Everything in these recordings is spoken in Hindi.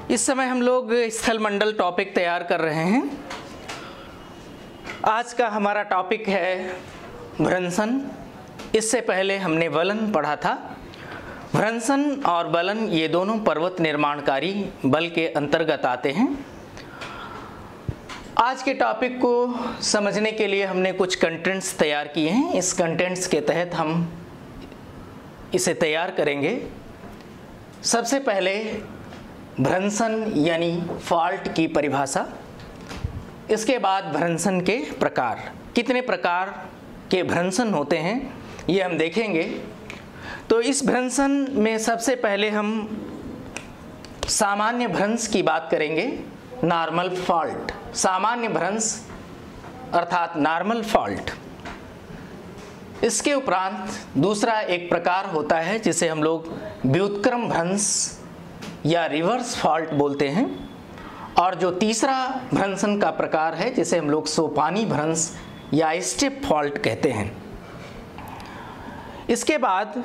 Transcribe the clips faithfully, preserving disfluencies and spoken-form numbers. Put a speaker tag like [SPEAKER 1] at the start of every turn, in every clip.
[SPEAKER 1] इस समय हम लोग स्थल मंडल टॉपिक तैयार कर रहे हैं। आज का हमारा टॉपिक है भ्रंशन। इससे पहले हमने वलन पढ़ा था। भ्रंशन और वलन ये दोनों पर्वत निर्माणकारी बल के अंतर्गत आते हैं। आज के टॉपिक को समझने के लिए हमने कुछ कंटेंट्स तैयार किए हैं। इस कंटेंट्स के तहत हम इसे तैयार करेंगे। सबसे पहले भ्रंशन यानी फॉल्ट की परिभाषा, इसके बाद भ्रंशन के प्रकार, कितने प्रकार के भ्रंशन होते हैं ये हम देखेंगे। तो इस भ्रंशन में सबसे पहले हम सामान्य भ्रंश की बात करेंगे, नॉर्मल फॉल्ट। सामान्य भ्रंश अर्थात नॉर्मल फॉल्ट। इसके उपरांत दूसरा एक प्रकार होता है जिसे हम लोग व्युत्क्रम भ्रंश या रिवर्स फॉल्ट बोलते हैं, और जो तीसरा भ्रंशन का प्रकार है जिसे हम लोग सोपानी भ्रंश या स्टेप फॉल्ट कहते हैं। इसके बाद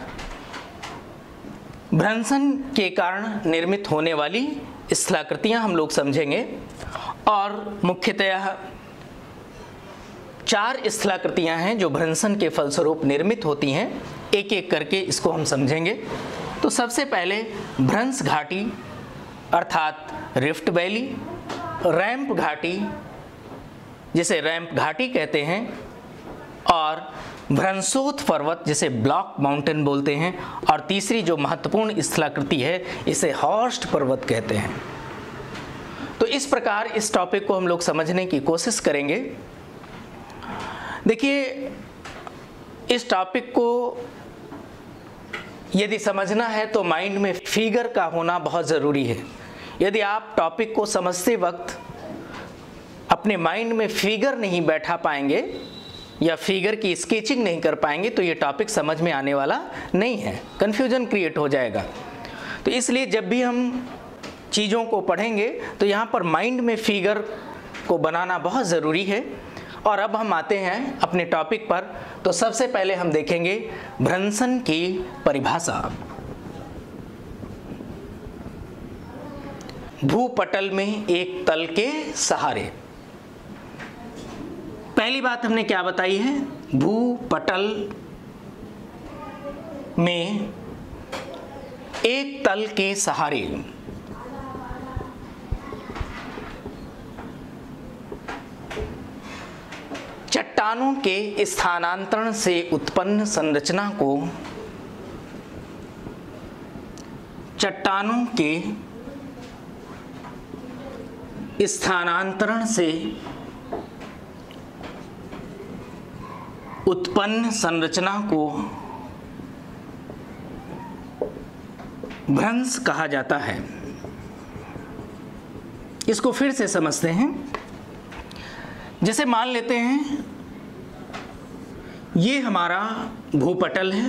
[SPEAKER 1] भ्रंशन के कारण निर्मित होने वाली स्थलाकृतियां हम लोग समझेंगे, और मुख्यतः चार स्थलाकृतियां हैं जो भ्रंशन के फलस्वरूप निर्मित होती हैं। एक एक करके इसको हम समझेंगे। तो सबसे पहले भ्रंश घाटी अर्थात रिफ्ट वैली, रैंप घाटी जिसे रैंप घाटी कहते हैं, और भ्रंशोत्थ पर्वत जिसे ब्लॉक माउंटेन बोलते हैं, और तीसरी जो महत्वपूर्ण स्थलाकृति है इसे हॉर्स्ट पर्वत कहते हैं। तो इस प्रकार इस टॉपिक को हम लोग समझने की कोशिश करेंगे। देखिए, इस टॉपिक को यदि समझना है तो माइंड में फिगर का होना बहुत ज़रूरी है। यदि आप टॉपिक को समझते वक्त अपने माइंड में फिगर नहीं बैठा पाएंगे या फिगर की स्केचिंग नहीं कर पाएंगे तो ये टॉपिक समझ में आने वाला नहीं है, कन्फ्यूजन क्रिएट हो जाएगा। तो इसलिए जब भी हम चीज़ों को पढ़ेंगे तो यहाँ पर माइंड में फिगर को बनाना बहुत ज़रूरी है। और अब हम आते हैं अपने टॉपिक पर। तो सबसे पहले हम देखेंगे भ्रंशन की परिभाषा। भूपटल में एक तल के सहारे। पहली बात हमने क्या बताई है? भूपटल में एक तल के सहारे चट्टानों के स्थानांतरण से उत्पन्न संरचना को चट्टानों के स्थानांतरण से उत्पन्न संरचना को भ्रंश कहा जाता है। इसको फिर से समझते हैं। जैसे मान लेते हैं ये हमारा भूपटल है,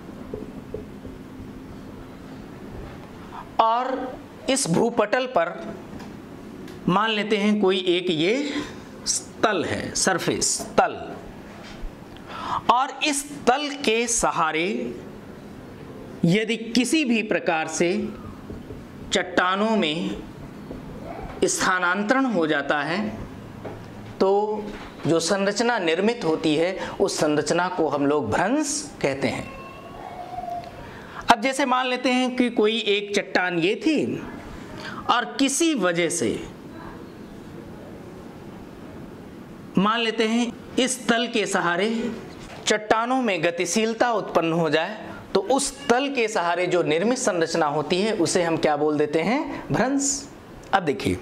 [SPEAKER 1] और इस भूपटल पर मान लेते हैं कोई एक ये तल है, सरफेस तल, और इस तल के सहारे यदि किसी भी प्रकार से चट्टानों में स्थानांतरण हो जाता है तो जो संरचना निर्मित होती है उस संरचना को हम लोग भ्रंश कहते हैं। अब जैसे मान लेते हैं कि कोई एक चट्टान ये थी और किसी वजह से मान लेते हैं इस तल के सहारे चट्टानों में गतिशीलता उत्पन्न हो जाए तो उस तल के सहारे जो निर्मित संरचना होती है उसे हम क्या बोल देते हैं? भ्रंश। अब देखिए,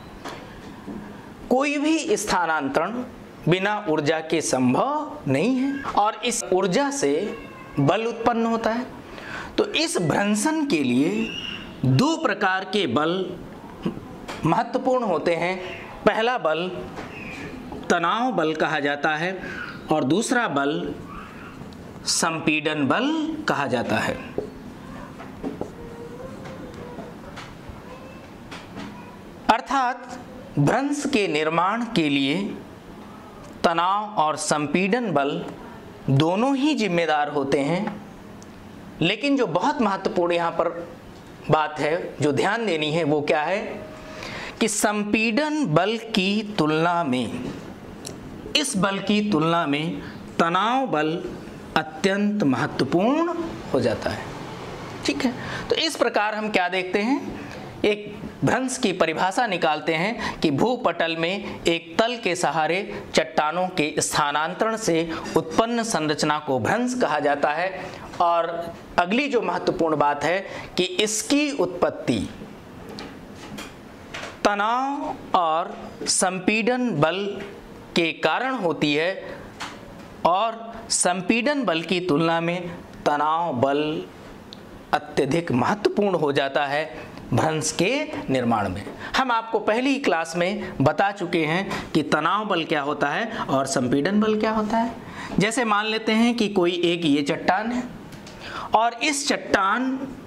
[SPEAKER 1] कोई भी स्थानांतरण बिना ऊर्जा के संभव नहीं है, और इस ऊर्जा से बल उत्पन्न होता है। तो इस भ्रंशन के लिए दो प्रकार के बल महत्वपूर्ण होते हैं। पहला बल तनाव बल कहा जाता है, और दूसरा बल संपीड़न बल कहा जाता है। अर्थात भ्रंश के निर्माण के लिए तनाव और संपीड़न बल दोनों ही जिम्मेदार होते हैं, लेकिन जो बहुत महत्वपूर्ण यहाँ पर बात है जो ध्यान देनी है वो क्या है कि संपीड़न बल की तुलना में, इस बल की तुलना में तनाव बल अत्यंत महत्वपूर्ण हो जाता है। ठीक है, तो इस प्रकार हम क्या देखते हैं, एक भ्रंश की परिभाषा निकालते हैं कि भूपटल में एक तल के सहारे चट्टानों के स्थानांतरण से उत्पन्न संरचना को भ्रंश कहा जाता है। और अगली जो महत्वपूर्ण बात है कि इसकी उत्पत्ति तनाव और संपीड़न बल के कारण होती है और संपीड़न बल की तुलना में तनाव बल अत्यधिक महत्वपूर्ण हो जाता है भ्रंश के निर्माण में। हम आपको पहली ही क्लास में बता चुके हैं कि तनाव बल क्या होता है और संपीड़न बल क्या होता है। जैसे मान लेते हैं कि कोई एक ये चट्टान है और इस चट्टान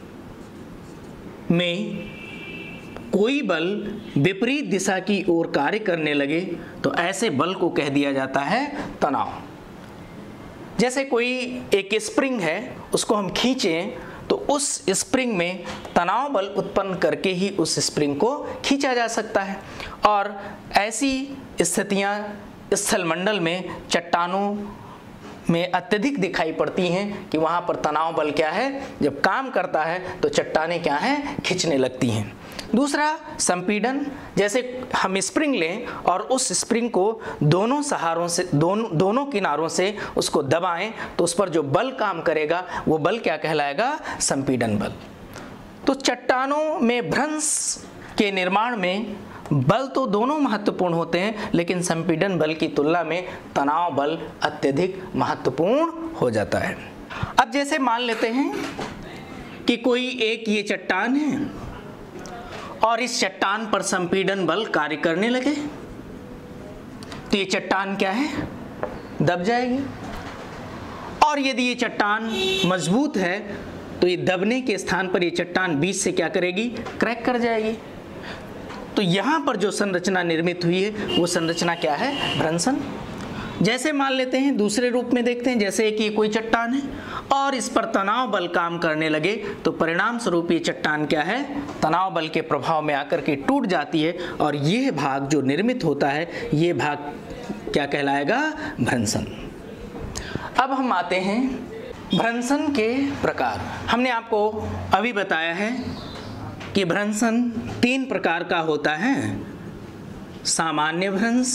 [SPEAKER 1] में कोई बल विपरीत दिशा की ओर कार्य करने लगे तो ऐसे बल को कह दिया जाता है तनाव। जैसे कोई एक स्प्रिंग है, उसको हम खींचें तो उस स्प्रिंग में तनाव बल उत्पन्न करके ही उस स्प्रिंग को खींचा जा सकता है। और ऐसी स्थितियां स्थलमंडल में चट्टानों में अत्यधिक दिखाई पड़ती हैं कि वहाँ पर तनाव बल क्या है, जब काम करता है तो चट्टानें क्या हैं, खींचने लगती हैं। दूसरा संपीड़न, जैसे हम स्प्रिंग लें और उस स्प्रिंग को दोनों सहारों से दोनों दोनों किनारों से उसको दबाएं तो उस पर जो बल काम करेगा वो बल क्या कहलाएगा, संपीड़न बल। तो चट्टानों में भ्रंश के निर्माण में बल तो दोनों महत्वपूर्ण होते हैं, लेकिन संपीड़न बल की तुलना में तनाव बल अत्यधिक महत्वपूर्ण हो जाता है। अब जैसे मान लेते हैं कि कोई एक ये चट्टान है और इस चट्टान पर संपीड़न बल कार्य करने लगे तो ये चट्टान क्या है, दब जाएगी। और यदि ये चट्टान मजबूत है तो ये दबने के स्थान पर ये चट्टान बीच से क्या करेगी, क्रैक कर जाएगी। तो यहाँ पर जो संरचना निर्मित हुई है वो संरचना क्या है, भ्रंशन। जैसे मान लेते हैं दूसरे रूप में देखते हैं, जैसे कि कोई चट्टान है और इस पर तनाव बल काम करने लगे तो परिणाम स्वरूप ये चट्टान क्या है, तनाव बल के प्रभाव में आकर के टूट जाती है और यह भाग जो निर्मित होता है ये भाग क्या कहलाएगा, भ्रंशन। अब हम आते हैं भ्रंशन के प्रकार। हमने आपको अभी बताया है कि भ्रंशन तीन प्रकार का होता है, सामान्य भ्रंश,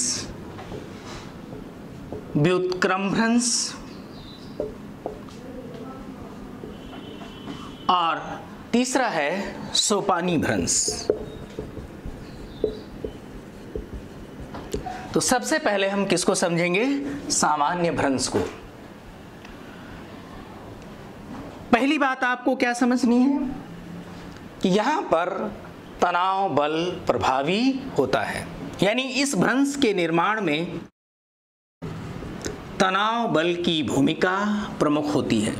[SPEAKER 1] व्युत्क्रम भ्रंश और तीसरा है सोपानी भ्रंश। तो सबसे पहले हम किसको समझेंगे, सामान्य भ्रंश को। पहली बात आपको क्या समझनी है कि यहां पर तनाव बल प्रभावी होता है, यानी इस भ्रंश के निर्माण में तनाव बल की भूमिका प्रमुख होती है।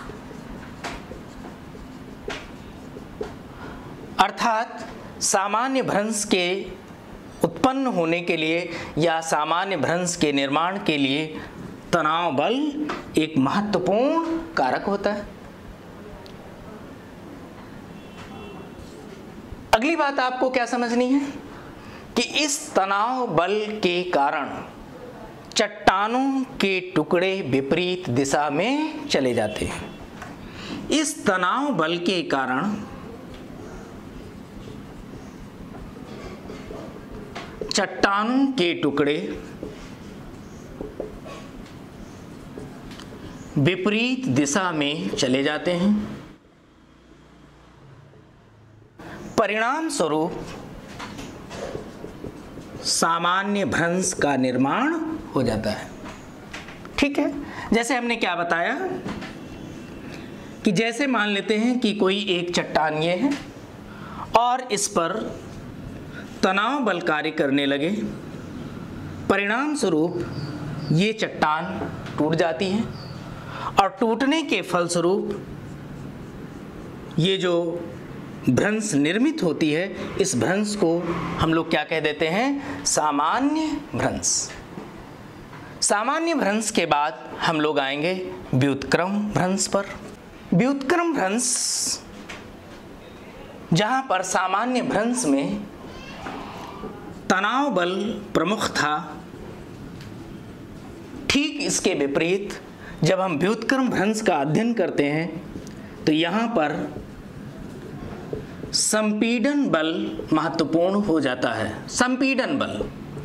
[SPEAKER 1] अर्थात सामान्य भ्रंश के उत्पन्न होने के लिए या सामान्य भ्रंश के निर्माण के लिए तनाव बल एक महत्वपूर्ण कारक होता है। अगली बात आपको क्या समझनी है कि इस तनाव बल के कारण चट्टानों के टुकड़े विपरीत दिशा में चले जाते हैं। इस तनाव बल के कारण चट्टानों के टुकड़े विपरीत दिशा में चले जाते हैं। परिणाम स्वरूप सामान्य भ्रंश का निर्माण हो जाता है। ठीक है, जैसे हमने क्या बताया कि जैसे मान लेते हैं कि कोई एक चट्टान ये है और इस पर तनाव बल कार्य करने लगे, परिणाम स्वरूप ये चट्टान टूट जाती है और टूटने के फलस्वरूप ये जो भ्रंश निर्मित होती है, इस भ्रंश को हम लोग क्या कह देते हैं, सामान्य भ्रंश। सामान्य भ्रंश के बाद हम लोग आएंगे व्युत्क्रम भ्रंश पर। व्युत्क्रम भ्रंश जहां पर सामान्य भ्रंश में तनाव बल प्रमुख था, ठीक इसके विपरीत जब हम व्युत्क्रम भ्रंश का अध्ययन करते हैं तो यहाँ पर संपीड़न बल महत्वपूर्ण हो जाता है। संपीड़न बल,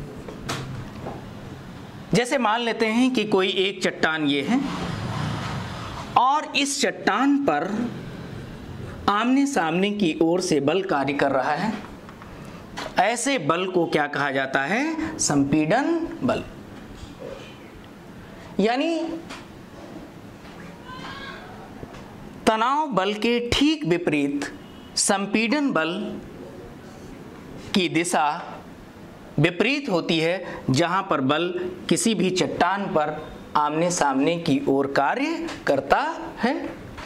[SPEAKER 1] जैसे मान लेते हैं कि कोई एक चट्टान ये है और इस चट्टान पर आमने सामने की ओर से बल कार्य कर रहा है, ऐसे बल को क्या कहा जाता है? संपीड़न बल। यानी तनाव बल के ठीक विपरीत संपीड़न बल की दिशा विपरीत होती है, जहां पर बल किसी भी चट्टान पर आमने सामने की ओर कार्य करता है।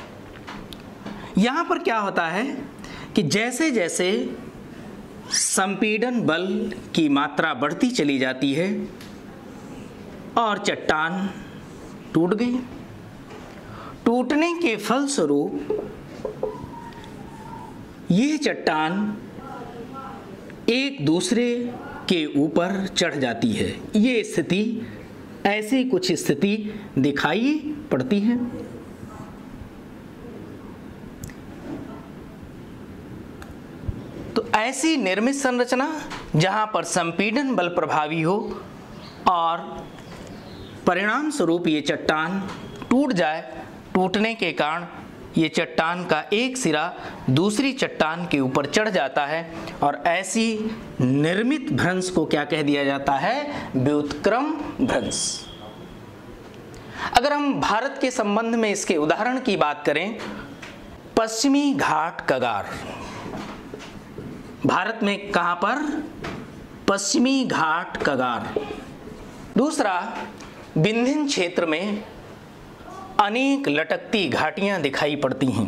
[SPEAKER 1] यहां पर क्या होता है कि जैसे जैसे संपीड़न बल की मात्रा बढ़ती चली जाती है और चट्टान टूट गई, टूटने के फलस्वरूप ये चट्टान एक दूसरे के ऊपर चढ़ जाती है। ये स्थिति, ऐसी कुछ स्थिति दिखाई पड़ती है। तो ऐसी निर्मित संरचना जहां पर संपीड़न बल प्रभावी हो और परिणाम स्वरूप ये चट्टान टूट जाए, टूटने के कारण ये चट्टान का एक सिरा दूसरी चट्टान के ऊपर चढ़ जाता है और ऐसी निर्मित भ्रंश को क्या कह दिया जाता है? व्युत्क्रम भ्रंश। अगर हम भारत के संबंध में इसके उदाहरण की बात करें, पश्चिमी घाट कगार, भारत में कहां पर? पश्चिमी घाट कगार। दूसरा, विंध्य क्षेत्र में अनेक लटकती घाटियां दिखाई पड़ती हैं।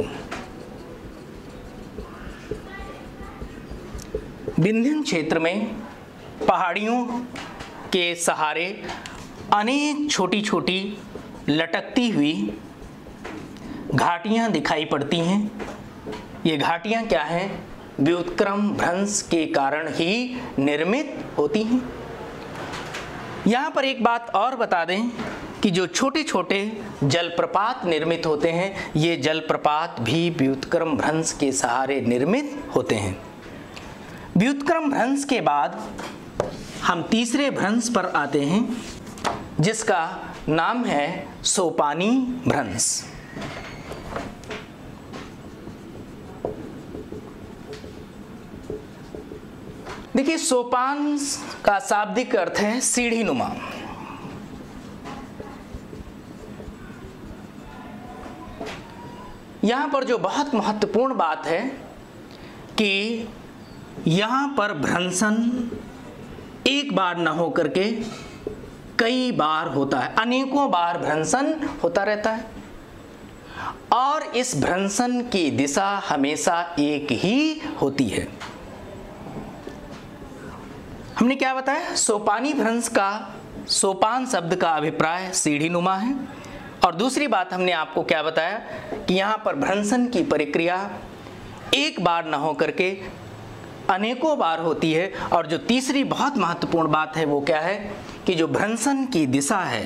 [SPEAKER 1] विंध्य क्षेत्र में पहाड़ियों के सहारे अनेक छोटी छोटी लटकती हुई घाटियां दिखाई पड़ती हैं। ये घाटियां क्या हैं? व्युत्क्रम भ्रंश के कारण ही निर्मित होती हैं। यहाँ पर एक बात और बता दें कि जो छोटे छोटे जलप्रपात निर्मित होते हैं, ये जलप्रपात भी व्युत्क्रम भ्रंश के सहारे निर्मित होते हैं। व्युत्क्रम भ्रंश के बाद हम तीसरे भ्रंश पर आते हैं, जिसका नाम है सोपानी भ्रंश। देखिए, सोपान का शाब्दिक अर्थ है सीढ़ी नुमा। यहाँ पर जो बहुत महत्वपूर्ण बात है कि यहाँ पर भ्रंशन एक बार न हो करके कई बार होता है, अनेकों बार भ्रंशन होता रहता है और इस भ्रंशन की दिशा हमेशा एक ही होती है। हमने क्या बताया? सोपानी भ्रंश का, सोपान शब्द का अभिप्राय सीढ़ी नुमा है। और दूसरी बात हमने आपको क्या बताया कि यहाँ पर भ्रंशन की प्रक्रिया एक बार न हो करके अनेकों बार होती है। और जो तीसरी बहुत महत्वपूर्ण बात है वो क्या है कि जो भ्रंशन की दिशा है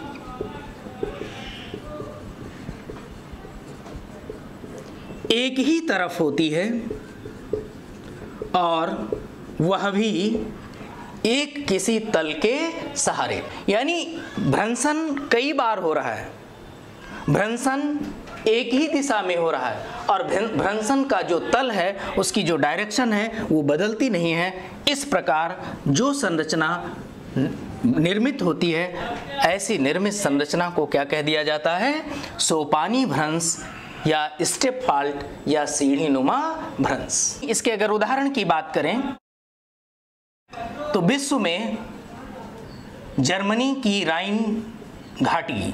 [SPEAKER 1] एक ही तरफ होती है और वह भी एक किसी तल के सहारे। यानी भ्रंशन कई बार हो रहा है, भ्रंशन एक ही दिशा में हो रहा है और भ्रंशन का जो तल है, उसकी जो डायरेक्शन है वो बदलती नहीं है। इस प्रकार जो संरचना निर्मित होती है, ऐसी निर्मित संरचना को क्या कह दिया जाता है? सोपानी भ्रंश या स्टेप फॉल्ट या सीढ़ी नुमा भ्रंश। इसके अगर उदाहरण की बात करें तो विश्व में जर्मनी की राइन घाटी,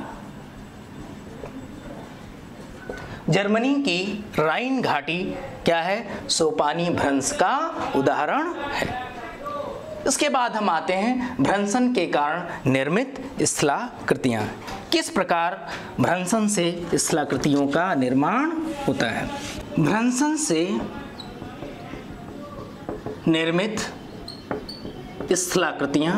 [SPEAKER 1] जर्मनी की राइन घाटी क्या है? सोपानी भ्रंश का उदाहरण है। इसके बाद हम आते हैं भ्रंशन के कारण निर्मित स्थलाकृतियां। किस प्रकार भ्रंशन से स्थलाकृतियों का निर्माण होता है? भ्रंशन से निर्मित स्थलाकृतियां।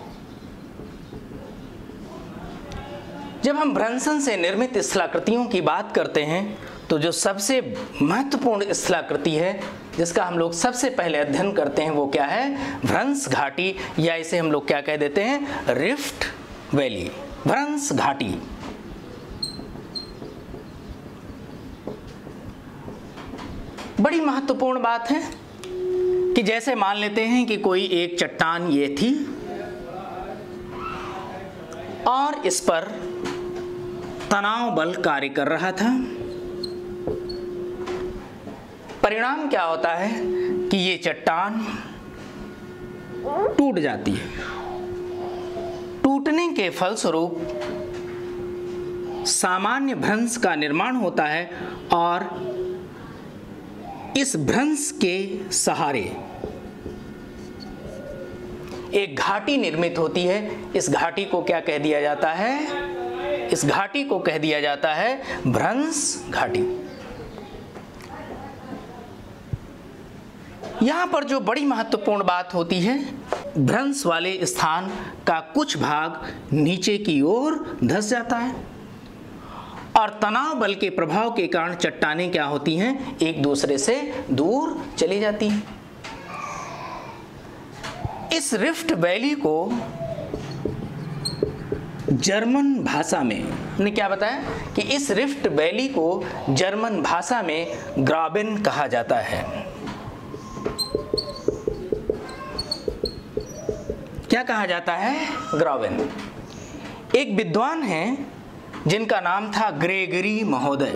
[SPEAKER 1] जब हम भ्रंशन से निर्मित स्थलाकृतियों की बात करते हैं तो जो सबसे महत्वपूर्ण स्थलाकृति है जिसका हम लोग सबसे पहले अध्ययन करते हैं वो क्या है? भ्रंश घाटी, या इसे हम लोग क्या कह देते हैं? रिफ्ट वैली, भ्रंश घाटी। बड़ी महत्वपूर्ण बात है कि जैसे मान लेते हैं कि कोई एक चट्टान ये थी और इस पर तनाव बल कार्य कर रहा था। परिणाम क्या होता है कि ये चट्टान टूट जाती है। टूटने के फलस्वरूप सामान्य भ्रंश का निर्माण होता है और इस भ्रंश के सहारे एक घाटी निर्मित होती है। इस घाटी को क्या कह दिया जाता है? इस घाटी को कह दिया जाता है भ्रंश घाटी। यहां पर जो बड़ी महत्वपूर्ण बात होती है, भ्रंश वाले स्थान का कुछ भाग नीचे की ओर धंस जाता है और तनाव बल के प्रभाव के कारण चट्टानें क्या होती हैं? एक दूसरे से दूर चली जाती हैं। इस रिफ्ट वैली को जर्मन भाषा में, ने क्या बताया कि इस रिफ्ट वैली को जर्मन भाषा में ग्राबेन कहा जाता है। क्या कहा जाता है? ग्राबेन। एक विद्वान हैं जिनका नाम था ग्रेगरी महोदय।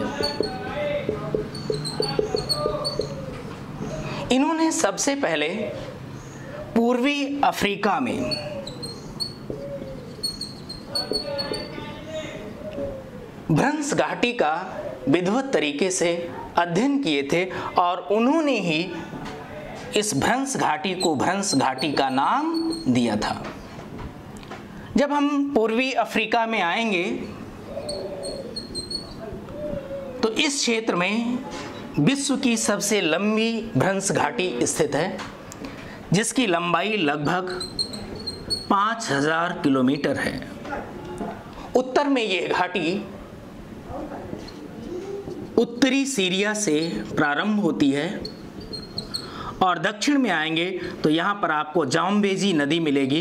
[SPEAKER 1] इन्होंने सबसे पहले पूर्वी अफ्रीका में भ्रंश घाटी का विधिवत तरीके से अध्ययन किए थे और उन्होंने ही इस भ्रंश घाटी को भ्रंश घाटी का नाम दिया था। जब हम पूर्वी अफ्रीका में आएंगे तो इस क्षेत्र में विश्व की सबसे लंबी भ्रंश घाटी स्थित है जिसकी लंबाई लगभग पाँच हजार किलोमीटर है। उत्तर में ये घाटी उत्तरी सीरिया से प्रारंभ होती है और दक्षिण में आएंगे तो यहाँ पर आपको जाम्बेजी नदी मिलेगी।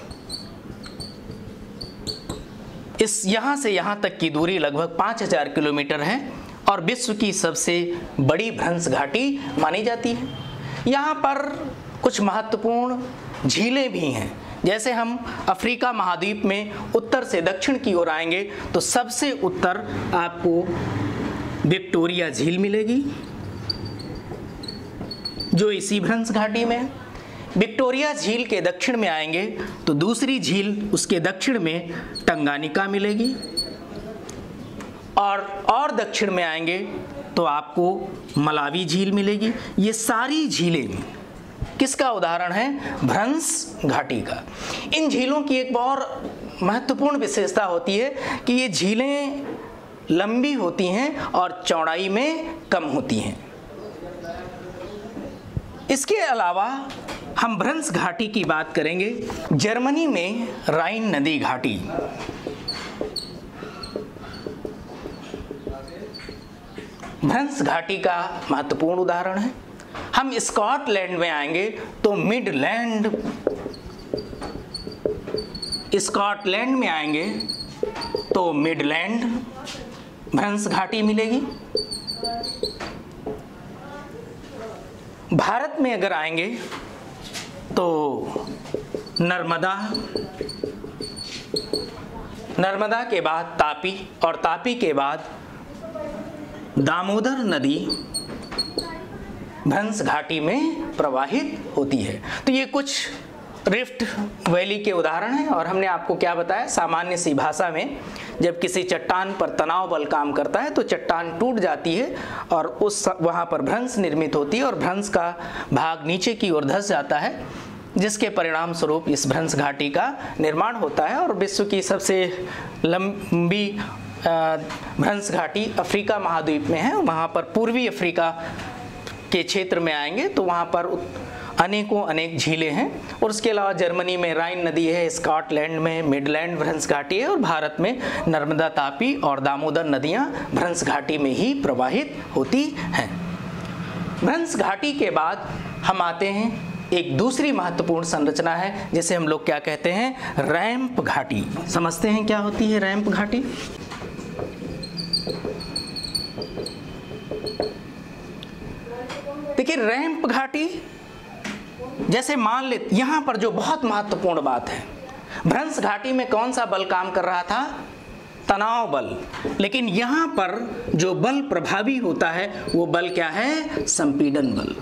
[SPEAKER 1] इस यहाँ से यहाँ तक की दूरी लगभग पाँच हजार किलोमीटर है और विश्व की सबसे बड़ी भ्रंश घाटी मानी जाती है। यहाँ पर कुछ महत्वपूर्ण झीलें भी हैं। जैसे हम अफ्रीका महाद्वीप में उत्तर से दक्षिण की ओर आएंगे तो सबसे उत्तर आपको विक्टोरिया झील मिलेगी जो इसी भ्रंश घाटी में है। विक्टोरिया झील के दक्षिण में आएंगे तो दूसरी झील उसके दक्षिण में टंगानिका मिलेगी और और दक्षिण में आएंगे तो आपको मलावी झील मिलेगी। ये सारी झीलें किसका उदाहरण है? भ्रंश घाटी का। इन झीलों की एक बहुत महत्वपूर्ण विशेषता होती है कि ये झीलें लंबी होती हैं और चौड़ाई में कम होती हैं। इसके अलावा हम भ्रंश घाटी की बात करेंगे। जर्मनी में राइन नदी घाटी, भ्रंश घाटी का महत्वपूर्ण उदाहरण है। हम स्कॉटलैंड में आएंगे तो मिडलैंड, स्कॉटलैंड में आएंगे तो मिडलैंड भ्रंश घाटी मिलेगी। भारत में अगर आएंगे तो नर्मदा, नर्मदा के बाद तापी और तापी के बाद दामोदर नदी भ्रंश घाटी में प्रवाहित होती है। तो ये कुछ रिफ्ट वैली के उदाहरण हैं और हमने आपको क्या बताया? सामान्य सी भाषा में जब किसी चट्टान पर तनाव बल काम करता है तो चट्टान टूट जाती है और उस वहाँ पर भ्रंश निर्मित होती है और भ्रंश का भाग नीचे की ओर धंस जाता है जिसके परिणाम स्वरूप इस भ्रंश घाटी का निर्माण होता है। और विश्व की सबसे लंबी भ्रंश घाटी अफ्रीका महाद्वीप में है। वहाँ पर पूर्वी अफ्रीका के क्षेत्र में आएंगे तो वहाँ पर अनेकों अनेक झीलें हैं। और उसके अलावा जर्मनी में राइन नदी है, स्कॉटलैंड में मिडलैंड भ्रंश घाटी है, और भारत में नर्मदा, तापी और दामोदर नदियां भ्रंश घाटी में ही प्रवाहित होती हैं। भ्रंश घाटी के बाद हम आते हैं, एक दूसरी महत्वपूर्ण संरचना है जिसे हम लोग क्या कहते हैं, रैंप घाटी। समझते हैं क्या होती है रैंप घाटी? देखिए रैंप घाटी, जैसे मान ले, यहां पर जो बहुत महत्वपूर्ण बात है, भ्रंश घाटी में कौन सा बल काम कर रहा था? तनाव बल। लेकिन यहां पर जो बल प्रभावी होता है वो बल क्या है? संपीड़न बल।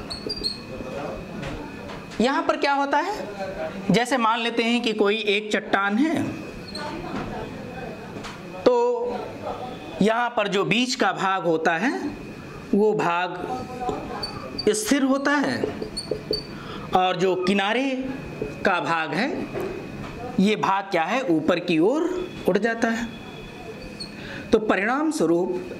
[SPEAKER 1] यहां पर क्या होता है, जैसे मान लेते हैं कि कोई एक चट्टान है, तो यहां पर जो बीच का भाग होता है वो भाग स्थिर होता है, और जो किनारे का भाग है ये भाग क्या है? ऊपर की ओर उठ जाता है। तो परिणाम स्वरूप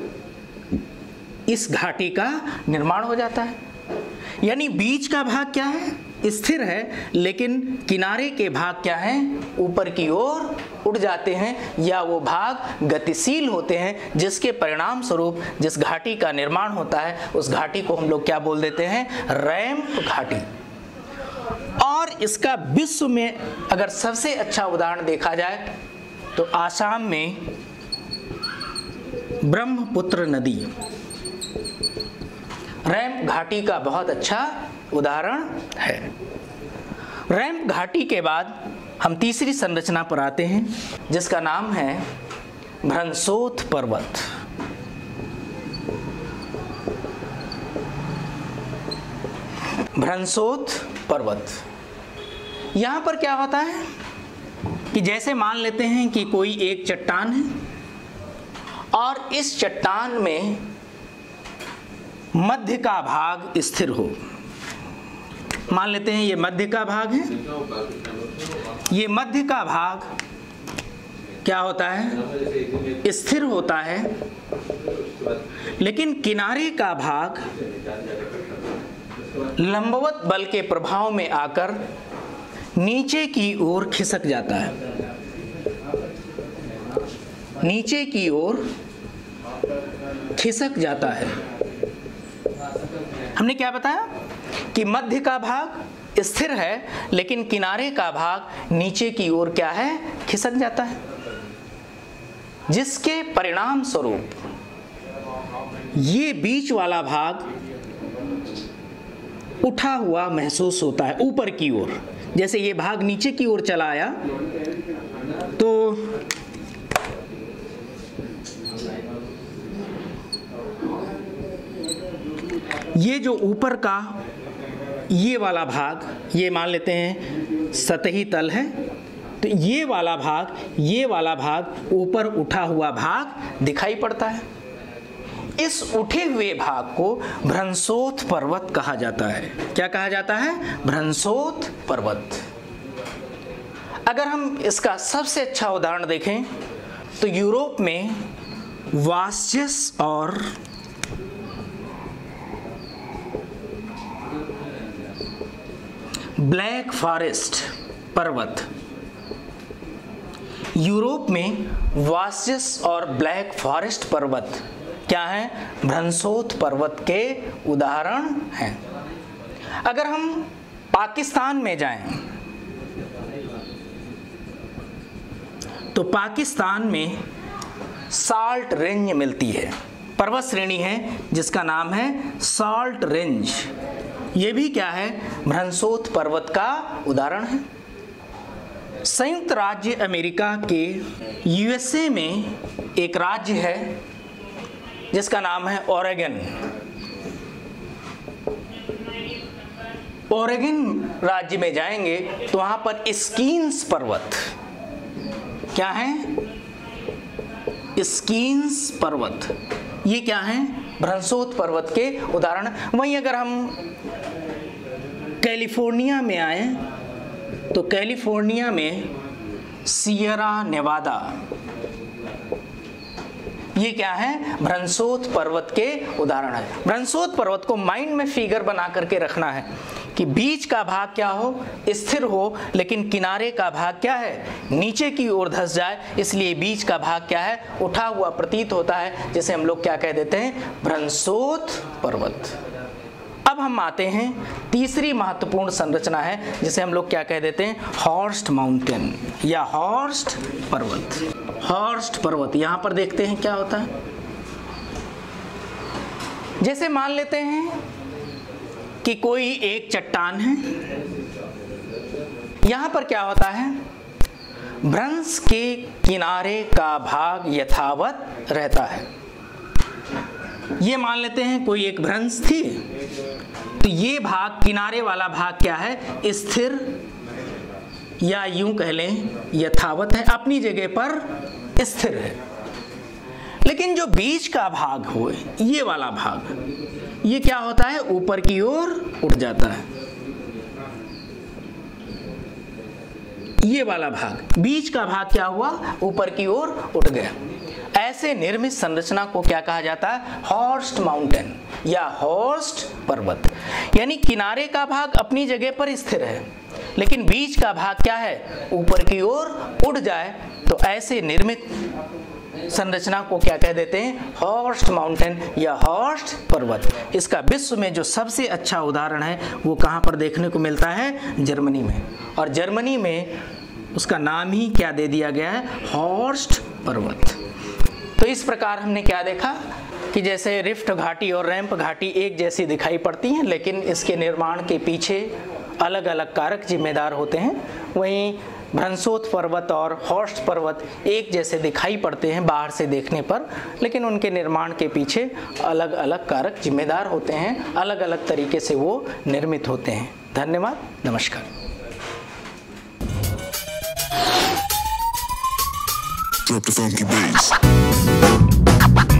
[SPEAKER 1] इस घाटी का निर्माण हो जाता है। यानी बीच का भाग क्या है? स्थिर है, लेकिन किनारे के भाग क्या हैं? ऊपर की ओर उड़ जाते हैं, या वो भाग गतिशील होते हैं, जिसके परिणाम स्वरूप जिस घाटी का निर्माण होता है उस घाटी को हम लोग क्या बोल देते हैं? रैंप घाटी। और इसका विश्व में अगर सबसे अच्छा उदाहरण देखा जाए तो आसाम में ब्रह्मपुत्र नदी रैंप घाटी का बहुत अच्छा उदाहरण है। रैंप घाटी के बाद हम तीसरी संरचना पर आते हैं जिसका नाम है भ्रंशोथ पर्वत। भ्रंशोथ पर्वत, यहां पर क्या होता है कि जैसे मान लेते हैं कि कोई एक चट्टान है, और इस चट्टान में मध्य का भाग स्थिर हो। मान लेते हैं ये मध्य का भाग है, ये मध्य का भाग क्या होता है? स्थिर होता है, लेकिन किनारे का भाग लंबवत बल के प्रभाव में आकर नीचे की ओर खिसक जाता है। नीचे की ओर खिसक जाता है। हमने क्या बताया कि मध्य का भाग स्थिर है, लेकिन किनारे का भाग नीचे की ओर क्या है? खिसक जाता है, जिसके परिणाम स्वरूप ये बीच वाला भाग उठा हुआ महसूस होता है ऊपर की ओर। जैसे ये भाग नीचे की ओर चला आया, तो ये जो ऊपर का ये वाला भाग, ये मान लेते हैं सतही तल है, तो ये वाला भाग ये वाला भाग ऊपर उठा हुआ भाग दिखाई पड़ता है। इस उठे हुए भाग को भ्रंशोथ पर्वत कहा जाता है। क्या कहा जाता है? भ्रंशोथ पर्वत। अगर हम इसका सबसे अच्छा उदाहरण देखें तो यूरोप में वास्यस और ब्लैक फॉरेस्ट पर्वत, यूरोप में वास्यस और ब्लैक फॉरेस्ट पर्वत क्या है? भ्रंशोथ पर्वत के उदाहरण हैं। अगर हम पाकिस्तान में जाएं तो पाकिस्तान में साल्ट रेंज मिलती है, पर्वत श्रेणी है जिसका नाम है साल्ट रेंज। ये भी क्या है? भ्रंशोथ पर्वत का उदाहरण है। संयुक्त राज्य अमेरिका के यूएसए में एक राज्य है जिसका नाम है ओरेगन। ओरेगन राज्य में जाएंगे तो वहां पर स्कीन्स पर्वत क्या है? स्कीन्स पर्वत, ये क्या है? भ्रंशोथ पर्वत के उदाहरण। वहीं अगर हम कैलिफोर्निया में आए तो कैलिफोर्निया में सियरा नेवादा, ये क्या है, भ्रंशोत पर्वत के उदाहरण है। भ्रंशोत पर्वत को माइंड में फिगर बना करके रखना है कि बीच का भाग क्या हो, स्थिर हो, लेकिन किनारे का भाग क्या है, नीचे की ओर धंस जाए, इसलिए बीच का भाग क्या है, उठा हुआ प्रतीत होता है, जिसे हम लोग क्या कह देते हैं, भ्रंशोत पर्वत। अब हम आते हैं तीसरी महत्वपूर्ण संरचना है, जिसे हम लोग क्या कह देते हैं, हॉर्स्ट माउंटेन या हॉर्स्ट पर्वत। हॉर्स्ट पर्वत यहां पर देखते हैं क्या होता है। जैसे मान लेते हैं कि कोई एक चट्टान है, यहां पर क्या होता है, भ्रंश के किनारे का भाग यथावत रहता है। ये मान लेते हैं कोई एक भ्रंश थी, तो ये भाग, किनारे वाला भाग क्या है, स्थिर या यूं कह लें यथावत है, अपनी जगह पर स्थिर है। लेकिन जो बीच का भाग हो, ये वाला भाग, ये क्या होता है, ऊपर की ओर उठ जाता है। ये वाला भाग, बीच का भाग क्या हुआ, ऊपर की ओर उठ गया। ऐसे निर्मित संरचना को क्या कहा जाता है, हॉर्स्ट माउंटेन या हॉर्स्ट पर्वत। यानी किनारे का भाग अपनी जगह पर स्थिर है, लेकिन बीच का भाग क्या है, ऊपर की ओर उड़ जाए, तो ऐसे निर्मित संरचना को क्या कह देते हैं, हॉर्स्ट माउंटेन या हॉर्स्ट पर्वत। इसका विश्व में जो सबसे अच्छा उदाहरण है वो कहाँ पर देखने को मिलता है, जर्मनी में। और जर्मनी में उसका नाम ही क्या दे दिया गया है, हॉर्स्ट पर्वत। तो इस प्रकार हमने क्या देखा कि जैसे रिफ्ट घाटी और रैंप घाटी एक जैसी दिखाई पड़ती हैं, लेकिन इसके निर्माण के पीछे अलग अलग कारक जिम्मेदार होते हैं। वहीं भ्रंशोत पर्वत और हॉर्स्ट पर्वत एक जैसे दिखाई पड़ते हैं बाहर से देखने पर, लेकिन उनके निर्माण के पीछे अलग अलग कारक जिम्मेदार होते हैं, अलग अलग तरीके से वो निर्मित होते हैं। धन्यवाद, नमस्कार।
[SPEAKER 2] Drop the funky bass.